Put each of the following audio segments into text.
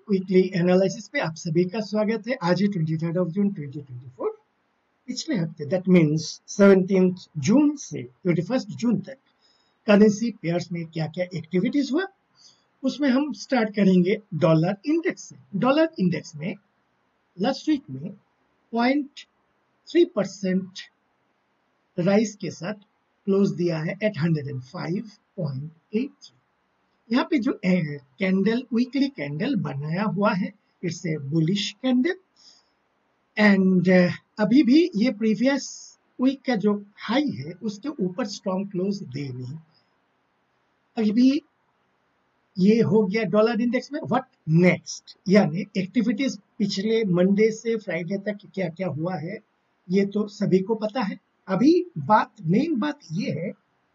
Weekly analysis पे आप सभी का स्वागत है। आज है 23 जून 2024। पिछले हफ्ते दैट मीन्स 17 जून से 21 जून तक करेंसी पेयर्स में क्या क्या एक्टिविटीज हुआ, उसमें हम स्टार्ट करेंगे डॉलर इंडेक्स से। डॉलर इंडेक्स में लास्ट वीक में 0.3% राइज के साथ क्लोज दिया है एट 105.83। यहाँ पे जो कैंडल वीकली कैंडल बनाया हुआ है, it's a bullish candle and अभी भी ये प्रीवियस वीक का जो हाई है उसके ऊपर स्ट्रॉन्ग क्लोज दे नहीं। अभी ये हो गया डॉलर इंडेक्स में। व्हाट नेक्स्ट, यानी एक्टिविटीज पिछले मंडे से फ्राइडे तक क्या क्या हुआ है ये तो सभी को पता है। अभी मेन बात ये है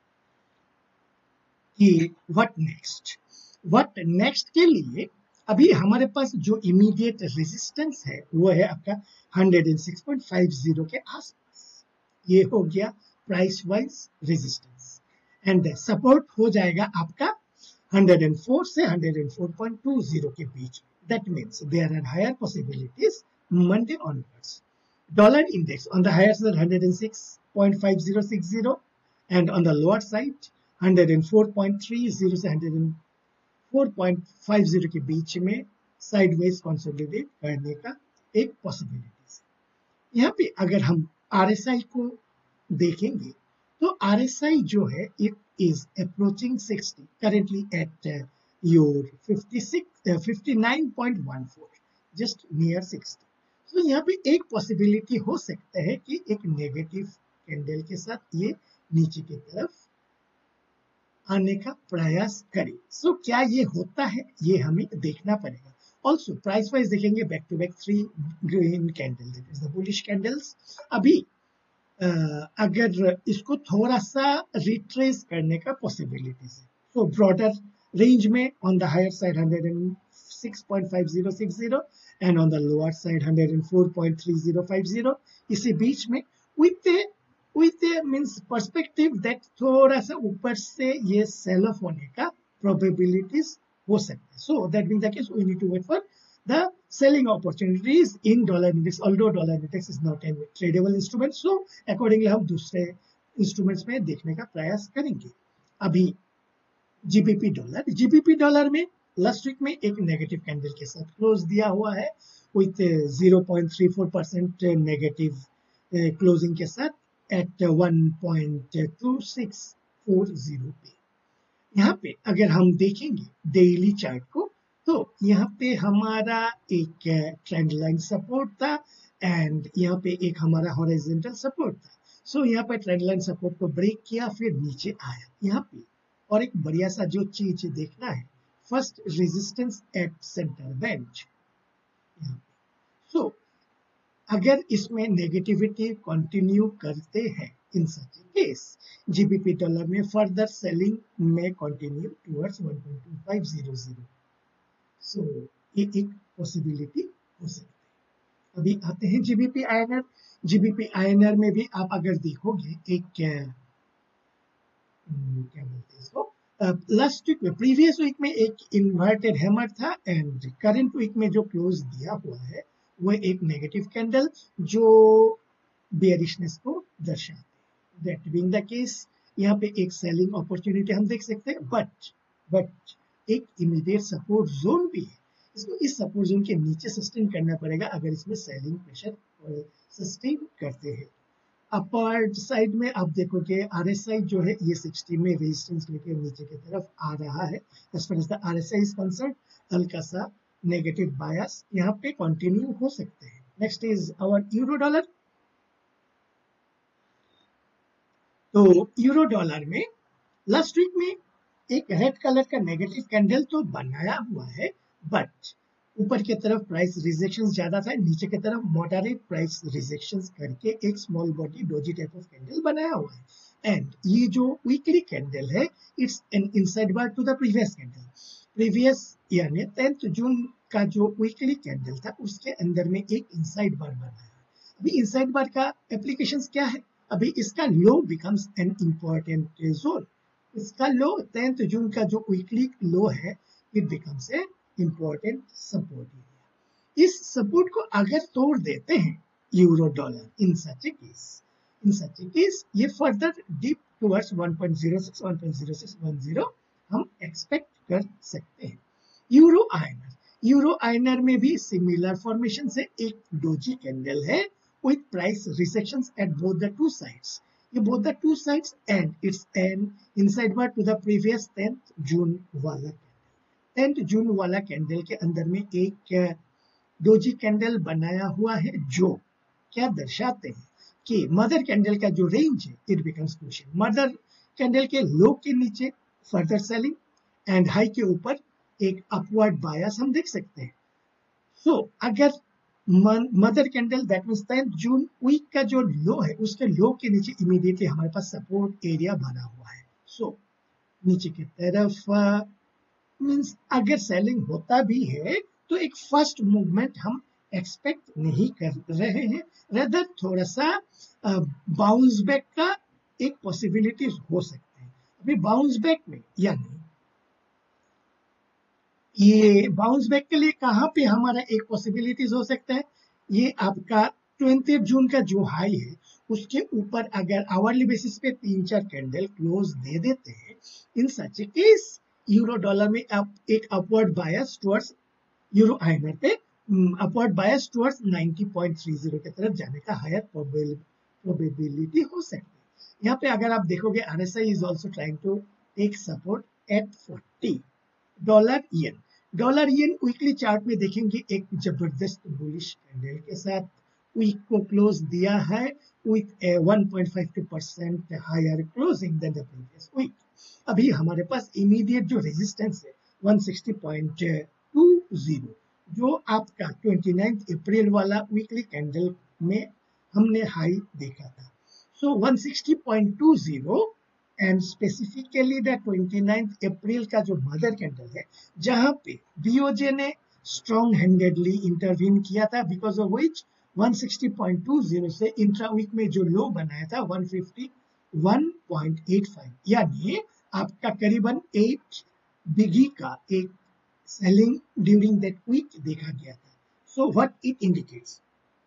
कि व्हाट नेक्स्ट के लिए अभी हमारे पास जो इमीडिएट रेजिस्टेंस है वो है आपका 106.50 के आसपास। ये हो गया price wise resistance and support हो जाएगा आपका 104 से 104.20 के बीच। That means there are higher possibilities Monday onwards. Dollar index on the higher side 106.5060 and on the lower side 104.30 से 104.50 के बीच में साइडवेज कंसोलिडेट करने का एक पॉसिबिलिटीज। यहाँ पे अगर हम RSI को देखेंगे तो RSI जो है it is approaching 60 currently at your 59.14 just near 60। तो यहाँ पे एक पॉसिबिलिटी हो सकता है कि एक नेगेटिव कैंडल के साथ ये नीचे की तरफ आने का प्रयास करें। सो क्या ये होता है ये हमें देखना पड़ेगा। ऑल्सो प्राइस वाइज देखेंगे back to back 3 green candle that is the bullish candles. अभी अगर इसको थोड़ा सा रिट्रेस करने का पॉसिबिलिटीज है। सो ब्रॉडर रेंज में on the higher side 106.5060 and on the lower side 104.3050। इसी बीच में with a means perspective that थोड़ा सा ऊपर से ये सेल ऑफ होने का probabilities हो सकता है। So that being the case, we need to wait for the selling opportunities in dollar index. Although dollar index is not a tradable instrument, so accordingly हम दूसरे instruments में देखने का प्रयास करेंगे। अभी GBP डॉलर में लास्ट वीक में एक नेगेटिव कैंडल के साथ क्लोज दिया हुआ है with 0.34% नेगेटिव क्लोजिंग के साथ at 1.2640 पे। यहाँ पे अगर हम देखेंगे डेली चार्ट को तो यहाँ पे हमारा एक ट्रेंड लाइन सपोर्ट था एंड यहाँ पे एक हमारा हॉरिजॉन्टल सपोर्ट था। सो यहाँ पे ट्रेंड लाइन सपोर्ट को ब्रेक किया, फिर नीचे आया यहाँ पे। और एक बढ़िया सा जो चीज देखना है, first resistance at centre bench. So अगर इसमें नेगेटिविटी कंटिन्यू करते हैं in such case GBP dollar में फर्दर सेलिंग में कंटिन्यू टुवर्ड्स 1.2500। सो ये एक पॉसिबिलिटी हो सकती है। अभी आते हैं GBP INR। GBP INR में भी आप अगर देखोगे एक क्या बोलते हैं इसको, लास्ट वीक में प्रीवियस वीक में एक इन्वर्टेड हैमर था एंड करंट वीक में जो क्लोज दिया हुआ है वो एक नेगेटिव कैंडल जो बेयरिशनेस को दर्शाते हैं। दैट बीइंग द केस यहाँ पे एक सेलिंग अपॉर्चुनिटी हम देख सकते हैं, बट एक इमीडिएट सपोर्ट जोन भी है। इसको इस सपोर्ट जोन के नीचे सस्टेन करना पड़ेगा अगर इसमें सेलिंग प्रेशर सस्टेन करते हैं। अपर साइड में आप देखोगे RSI जो है ये 60 में रेजिस्टेंस लेके नीचे की तरफ आ रहा है। As far as the RSI is concern हल्का सा नेगेटिव बायस यहाँ पे कंटिन्यू हो सकते हैं। Next is our euro dollar. तो यूरो डॉलर में लास्ट वीक में एक रेड कलर का नेगेटिव कैंडल तो बनाया हुआ है, बट ऊपर की तरफ प्राइस रिजेक्शंस ज्यादा था, नीचे की तरफ मॉडरेट प्राइस रिजेक्शंस करके एक small body doji type of candle बनाया हुआ है। एंड ये जो वीकली कैंडल है it's an inside bar to the previous candle. Previous यानी 10 जून का जो वीकली कैंडल था उसके अंदर में एक इनसाइड बार बनाया। अभी इनसाइड बार का एप्लीकेशंस क्या है, अभी इसका low becomes an important zone. इसका लो 10 जून का जो वीकली लो है it becomes a important support area. इस सपोर्ट को अगर तोड़ देते हैं euro dollar, in such a case ये फर्दर डिप टुवर्ड्स 1.06 हम एक्सपेक्ट कर सकते हैं। यूरो आयनर में भी सिमिलर फॉर्मेशन से एक डोजी कैंडल है with price resections at both the two sides. ये both the two sides and its end insideward to the previous 10th June वाला 10th June वाला कैंडल के अंदर में एक डोजी कैंडल बनाया हुआ है जो क्या दर्शाते हैं कि मदर कैंडल का जो रेंज है it becomes crucial. Mother candle के लो के नीचे फर्दर सेलिंग एंड हाई के ऊपर एक अपवर्ड बायस हम देख सकते हैं। सो अगर mother candle that means 10 June week का जो लो है उसके लो के नीचे इमीडिएटली हमारे पास सपोर्ट एरिया बना हुआ है। सो नीचे की तरफ मींस अगर सेलिंग होता भी है तो एक फर्स्ट मूवमेंट हम एक्सपेक्ट नहीं कर रहे हैं, रेदर थोड़ा सा बाउंस बैक का एक पॉसिबिलिटीज हो सकते हैं। अभी बाउंस बैक में यानी ये बाउंस बैक के लिए कहाँ पे हमारा एक पॉसिबिलिटीज हो सकता है, ये आपका 20 जून का जो हाई है उसके ऊपर अगर आवरली बेसिस पे 3-4 कैंडल क्लोज दे देते हैं, in such case euro dollar में एक upward bias towards euro INR पे अपवर्ड बायस टुवर्ड्स 90.30 की तरफ जाने का हायर प्रोबेबिलिटी हो सकती है। यहाँ पे अगर आप देखोगे RSI is also trying to take support at 40। Dollar yen weekly chart में देखेंगे एक जबरदस्त बुलिश कैंडल के साथ वीक को क्लोज दिया है with 1.52% higher closing than the previous week. अभी हमारे पास इमीडिएट जो रेजिस्टेंस है 160.20 जो आपका 29 अप्रैल वाला वीकली कैंडल में हमने हाई देखा था। सो 160.20 एंड स्पेसिफिकली द 29 अप्रैल का जो मदर कैंडल है जहां पे बीओजे ने स्ट्रॉन्ग हैंडेडली इंटरवीन किया था, बिकॉज ऑफ विच 160.20 से इंट्रा वीक में जो लो बनाया था 151.85 यानी आपका करीबन 8 बिगी का एक सेलिंग ड्यूरिंग दैट वीक देखा गया था। सो व्हाट इट इंडिकेट्स,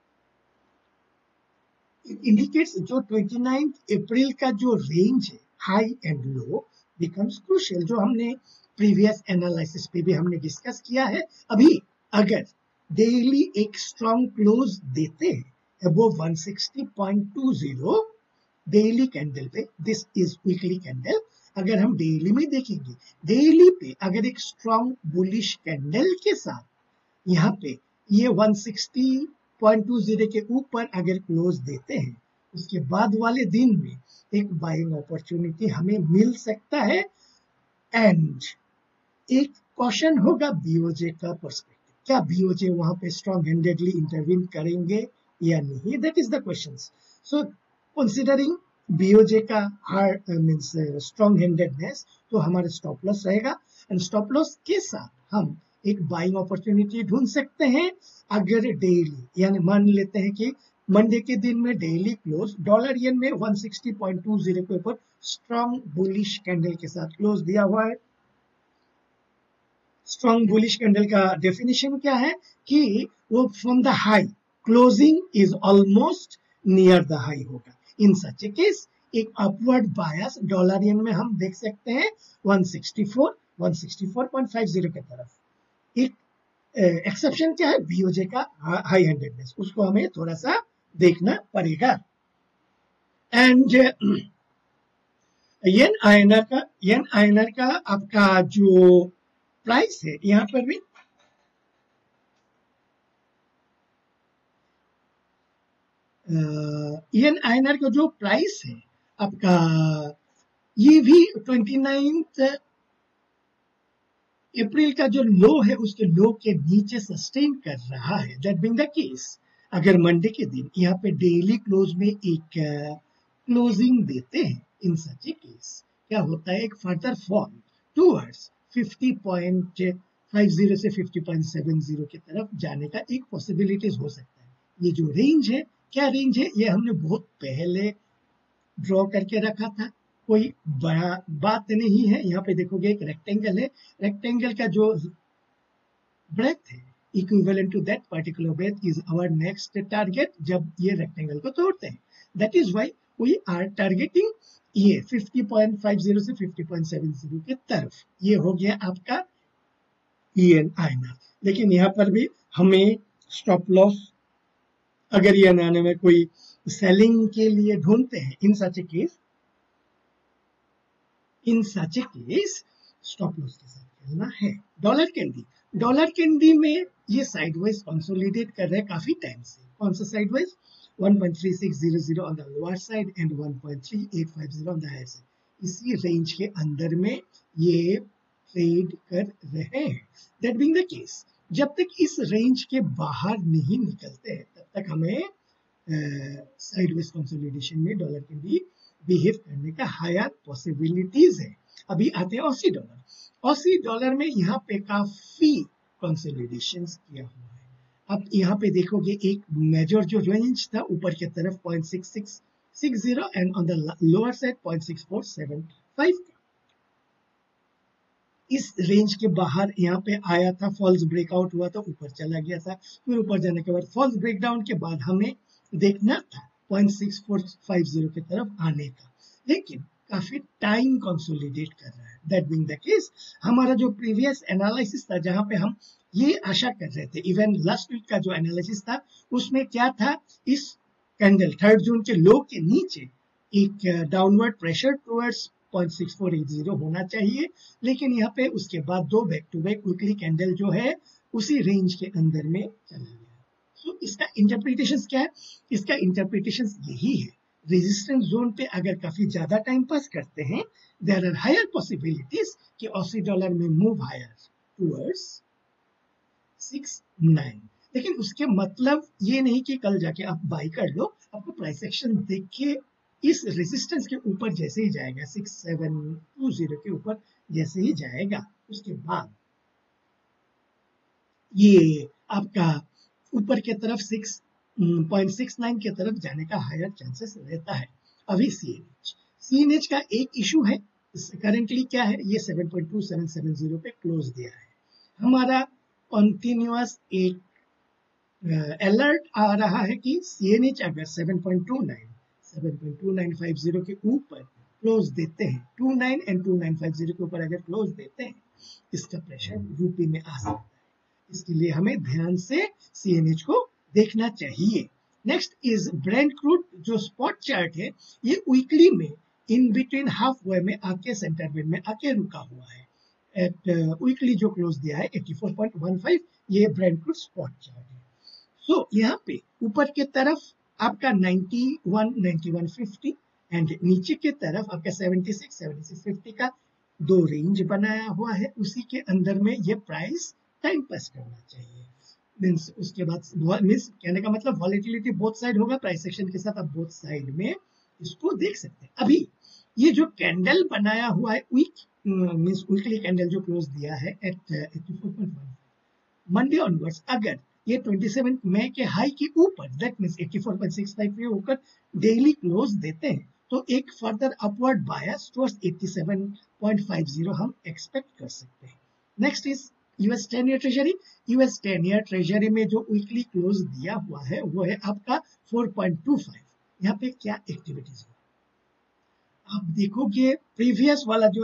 जो 29 अप्रैल का जो रेंज है high and low becomes crucial, जो हमने प्रीवियस एनालिसिस पे भी हमने डिस्कस किया है। अभी अगर डेली एक स्ट्रॉन्ग क्लोज देते हैं अबव 160.20 डेली कैंडल पे, दिस इज वीकली कैंडल, अगर हम डेली में देखेंगे डेली पे अगर एक स्ट्रॉन्ग बुलिश कैंडल के साथ यहाँ पे ये 160.20 के ऊपर अगर क्लोज देते हैं उसके बाद वाले दिन में एक बाइंग अपॉर्चुनिटी हमें मिल सकता है एंड एक क्वेश्चन होगा बीओजे का पर्सपेक्टिव, क्या बीओजे वहां पे स्ट्रॉन्ग हैंडेडली इंटरवीन करेंगे या नहीं, that is the question. So considering BOJ का हार्ड मींस स्ट्रॉन्ग हैंडेडनेस, तो हमारा स्टॉप लॉस रहेगा एंड स्टॉप लॉस के साथ हम एक बाइंग अपॉर्चुनिटी ढूंढ सकते हैं अगर डेली, यानी मान लेते हैं कि मंडे के दिन में डेली क्लोज डॉलर येन में 160.20 के ऊपर स्ट्रॉन्ग बुलिश कैंडल के साथ क्लोज दिया हुआ है। स्ट्रॉन्ग बुलिश कैंडल का डेफिनेशन क्या है कि वो from the high closing is almost near the high होगा। इन सच ए केस एक अपवर्ड बायस डॉलर येन में हम देख सकते हैं 164.50 की तरफ। एक एक्सेप्शन क्या है, बीओजे का हाई हैंडेडनेस, उसको हमें थोड़ा सा देखना पड़ेगा। एंड येन आईएनआर का आपका जो प्राइस है यहाँ पर भी येन आईएनआर का जो प्राइस है आपका ये भी 29 अप्रैल का जो लो है उसके लो के नीचे सस्टेन कर रहा है। दैट बीइंग द केस अगर मंडे के दिन यहाँ पे डेली क्लोज में एक क्लोजिंग देते हैं, इन सच ए केस क्या होता है, एक फर्दर फॉल टूवर्ड्स 50.50 से 50.70 की तरफ जाने का एक पॉसिबिलिटीज हो सकता है। ये जो रेंज है, क्या रेंज है, ये हमने बहुत पहले ड्रॉ करके रखा था, कोई बड़ा बात नहीं है। यहाँ पे देखोगे एक रेक्टेंगल है, रेक्टेंगल का जो breadth है, equivalent to that particular breadth is our next target जब ये रेक्टेंगल को तोड़ते हैं. That is why we are targeting ये 50.50 से 50.70 के तरफ. ये हो गया आपका ENINR. लेकिन यहाँ पर भी हमें स्टॉप लॉस अगर ये आने में कोई सेलिंग के लिए ढूंढते हैं, in such a case stop loss के साथ खेलना है. डॉलर कैंडी में ये साइडवेज कंसोलिडेट कर रहे हैं काफी टाइम से. कौन सा sideways? 1.3600 on the lower side and 1.3850 on the higher side. इसी रेंज के अंदर में ये ट्रेड कर रहे हैं. दैट बीइंग द केस, जब तक इस रेंज के बाहर नहीं निकलते हैं तब तक हमें साइडवेज कंसोलिडेशन में डॉलर के भी बिहेव करने का हायर पॉसिबिलिटीज है. अभी आते हैं ऑसी डॉलर में यहाँ पे काफी कंसोलिडेशन किया हुआ है. अब यहाँ पे देखोगे एक मेजर जो रेंज था ऊपर की तरफ 0.6660 and on the lower side 0.6475 का. इस रेंज के बाहर यहाँ पे आया था, फॉल्स ब्रेकआउट हुआ था, ऊपर चला गया था. फिर ऊपर जाने के बाद फॉल्स ब्रेकडाउन के बाद हमें देखना था 0.6450 की तरफ आने का, लेकिन काफी टाइम कंसोलिडेट कर रहा है. दैट बीइंग द केस, हमारा जो प्रीवियस एनालिसिस था जहां पे हम ये आशा कर रहे थे, इवन लास्ट वीक का जो एनालिसिस था उसमें क्या था, इस कैंडल 3 जून के लो के नीचे एक डाउनवर्ड प्रेशर टुवर्ड्स 0.6480 होना चाहिए. लेकिन यहाँ पे उसके बाद दो back to back weekly candle जो है उसी रेंज के अंदर में चला गया. तो इसका इंटरप्रिटेशन क्या है? इसका इंटरप्रिटेशन यही है, रेजिस्टेंस जोन पे अगर काफी ज्यादा टाइम पास करते हैं, देयर आर हायर पॉसिबिलिटीज कि ऑसी डॉलर में मूव हायर टुवर्ड्स 69. लेकिन उसके मतलब ये नहीं कि कल जाके आप बाई कर लो. आपको प्राइस एक्शन देख के इस रेजिस्टेंस के ऊपर जैसे ही जाएगा 6720 के ऊपर जैसे ही जाएगा, उसके बाद ये आपका ऊपर के तरफ 6.69 के तरफ जाने का हायर चांसेस रहता है. अभी सीएनएच का एक इशू है, करेंटली क्या है, ये 7.2770 पे क्लोज दिया है. हमारा कंटिन्यूअस एक अलर्ट आ रहा है कि सीएनएच अगर 7.2950 के ऊपर क्लोज देते हैं, 29 एंड 2950 के ऊपर अगर क्लोज देते हैं, इसका प्रेशर यूपी में आ सकता है. इसके लिए हमें ध्यान से सीएनएच को देखना चाहिए. नेक्स्ट इज ब्रेंट क्रूड, जो स्पॉट चार्ट है ये वीकली में इन बिटवीन हाफ वे में आके सेंटर बैंड में आके रुका हुआ है. एट वीकली जो क्लोज दिया है 84.15, ये ब्रेंट क्रूड स्पॉट चार्ट है. सो यहाँ पे ऊपर के तरफ आपका 91-9150 एंड नीचे के तरफ आपका 76-7650 का दो रेंज बनाया हुआ है. उसी के अंदर में ये प्राइस टाइम पास करना चाहिए. मीन्स उसके बाद मीन्स कहने का मतलब वॉलेटिलिटी बोथ साइड होगा. प्राइस एक्शन के साथ आप बोथ साइड में इसको देख सकते हैं. अभी ये जो कैंडल बनाया हुआ है मीन्स वीकली कैंडल जो क्लोज दिया है एट 84.1, मंडे ऑनवर्ड्स अगर ये 27 मई के हाई के ऊपर दैट मीन्स 84.65 पे होकर डेली क्लोज देते हैं तो एक फर्दर अपवर्ड बायस टुवर्ड्स 87.50 हम एक्सपेक्ट कर सकते हैं. Next is US 10 year treasury. US 10 year treasury में जो वीकली क्लोज दिया हुआ है वो है आपका 4.25. यहाँ पे क्या एक्टिविटीज हो, आप देखोगे प्रीवियस वाला जो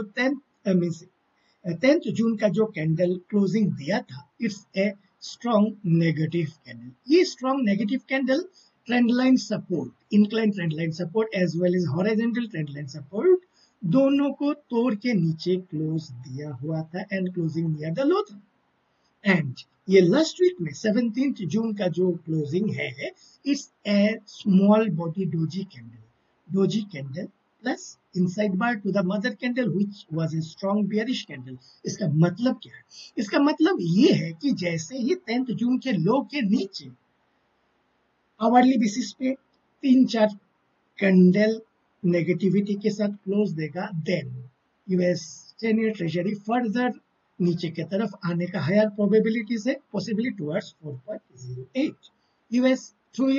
10th जून का जो कैंडल क्लोजिंग दिया था, it's a strong negative candle. ये strong negative candle trend line support, incline trend line support as well as horizontal trend line support दोनों को तोड़ के नीचे क्लोज दिया हुआ था and closing near the low था. एंड ये लास्ट वीक में 17th जून का जो क्लोजिंग है it's a small body doji candle plus inside bar to the mother candle which was a strong bearish candle. इसका मतलब क्या है? इसका मतलब ये है कि जैसे ही 10th जून के लो के नीचे आवरली बेसिस पे 3-4 कैंडल नेगेटिविटी के साथ क्लोज देगा, then US 10 year treasury further नीचे की तरफ आने का हायर प्रोबेबिलिटी से possibly towards 4.08. US 2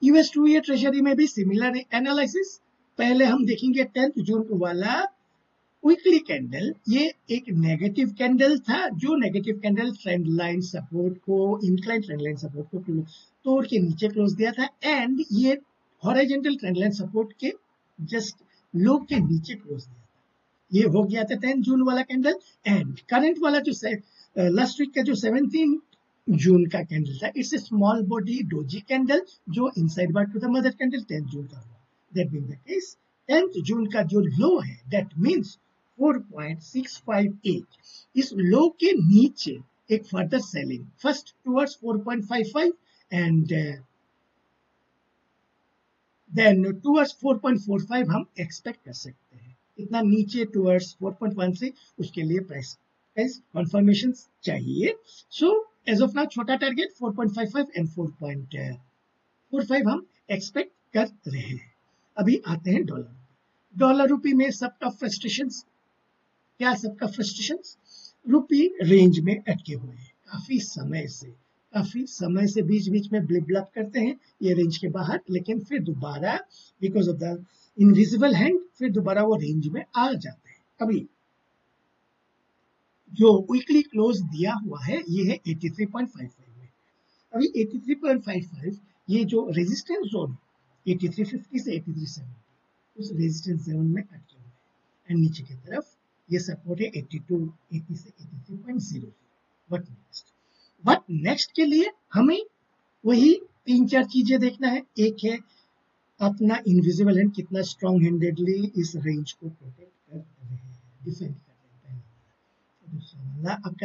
year treasury में भी सिमिलर एनालिसिस. पहले हम देखेंगे 10th जून वाला वीकली कैंडल ये एक नेगेटिव कैंडल था, जो negative candle trend line support को, इंक्लाइन ट्रेंड लाइन सपोर्ट को तोड़ के नीचे क्लोज दिया था, एंड ये हॉरिजॉन्टल ट्रेंड लाइन सपोर्ट के जस्ट लो के नीचे क्लोज दिया था। ये हो गया था 10 जून वाला कैंडल। एंड करंट वाला जो लास्ट वीक का जो 17 जून का कैंडल था, it's a small body doji candle जो inside bar to the mother candle 10 June का हुआ। That being the case 10 June का जो लो है, दैट मींस 4.658, इस लो के नीचे एक further selling first towards 4.55 and then towards 4.45 हम एक्सपेक्ट कर सकते हैं। इतना नीचे टुवर्ड्स 4.13 उसके लिए प्राइस कंफर्मेशन चाहिए। सो एज ऑफ नाउ छोटा टारगेट 4.55 एंड 4.45 हम एक्सपेक्ट कर रहे हैं। अभी आते हैं डॉलर रूपी में सबका फ्रस्ट्रेशंस क्या, सबका फ्रस्ट्रेशंस रूपी रेंज में अटके हुए हैं काफी समय से बीच बीच में ब्लिप ब्लप करते हैं ये रेंज के बाहर, लेकिन फिर दोबारा because of the invisible hand फिर दोबारा वो रेंज में आ जाते हैं। अभी जो वीकली क्लोज दिया हुआ है ये है 83.55 में। अभी 83.55 ये जो रेजिस्टेंस जोन 8350 से 8370 उस रेजिस्टेंस जोन में अटके हुए हैं, एंड नीचे की तरफ ये सपोर्ट है 80 से 83.00। बट नेक्स्ट के लिए हमें वही 3-4 चीजें देखना है। एक है अपना इनविजिबल हैंड कितना स्ट्रॉन्ग हैंडेडली इस रेंज को प्रोटेक्ट कर रहे हैं, डिफेंड कर रहे हैं। दूसरा वाला आपका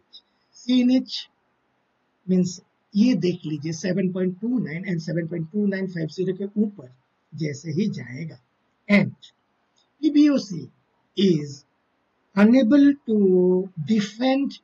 CNH मीन्स ये देख लीजिए 7.29 एंड 7.2950 के ऊपर जैसे ही जाएगा, and PBOC is unable to defend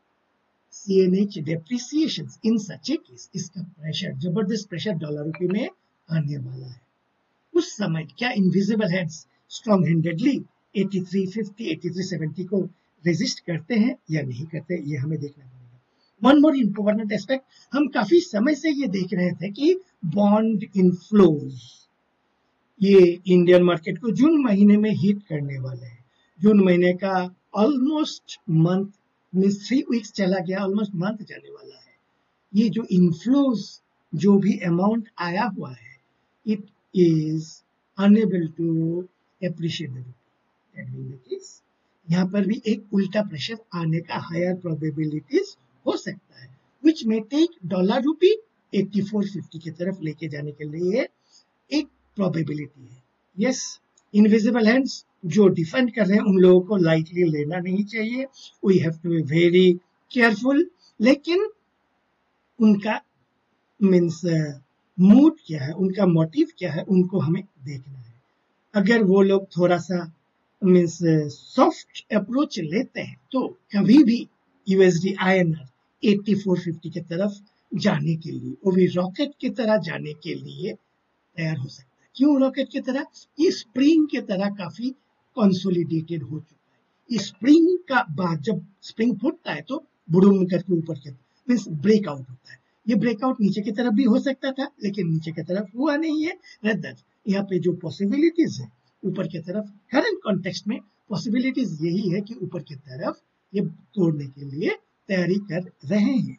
CNH depreciations in such a case, इसका प्रेशर, जबरदस्त प्रेशर डॉलर रूपी में आने वाला है। उस समय क्या इनविजिबल हैंड्स स्ट्रॉन्ग हैंडेडली 8350 8370 को रेजिस्ट करते हैं या नहीं करते, ये हमें देखना पड़ेगा। वन मोर इम्पोर्टेंट एस्पेक्ट, हम काफी समय से ये देख रहे थे कि बॉन्ड इनफ्लोज ये इंडियन मार्केट को जून महीने में हिट करने वाले हैं। जून महीने का ऑलमोस्ट मंथ मीन्स 3 वीक्स चला गया, ऑलमोस्ट मंथ जाने वाला है। ये जो इनफ्लोज जो भी अमाउंट आया हुआ है, it is unable to appreciate the rupee. That being the case यहाँ पर भी एक उल्टा प्रेशर आने का हायर प्रोबेबिलिटीज हो सकता है, विच में टेक डॉलर रूपी 8450 की तरफ लेके जाने के लिए एक प्रोबेबिलिटी है। यस, इनविजिबल हैंड्स जो डिफेंड कर रहे हैं उन लोगों को लाइटली लेना नहीं चाहिए, we have to be very careful, लेकिन उनका मीन्स मूड क्या है, उनका मोटिव क्या है, उनको हमें देखना है। अगर वो लोग थोड़ा सा मीन्स सॉफ्ट अप्रोच लेते हैं तो कभी भी USD INR 8450 की तरफ जाने के लिए, वो भी रॉकेट की तरह जाने के लिए तैयार हो सकता है। क्यों रॉकेट की तरह? ये स्प्रिंग की तरह काफी कंसोलिडेटेड हो चुका है। इस स्प्रिंग का बाद जब स्प्रिंग फूटता है तो बुड़ुम करके ऊपर के मीन्स ब्रेकआउट होता है। ये ब्रेकआउट नीचे की तरफ भी हो सकता था, लेकिन नीचे की तरफ हुआ नहीं है। रदर यहाँ पे जो पॉसिबिलिटीज है ऊपर की तरफ, करंट कॉन्टेक्स्ट में पॉसिबिलिटीज यही है कि ऊपर की तरफ ये तोड़ने के लिए तैयारी कर रहे हैं।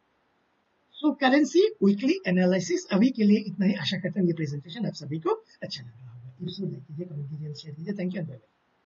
सो करेंसी वीकली एनालिसिस अभी के लिए इतना ही। आशा करता हूँ ये प्रेजेंटेशन आप सभी को अच्छा लगा होगा। देखिए, कमेंट कीजिए, शेयर कीजिए। Thank you.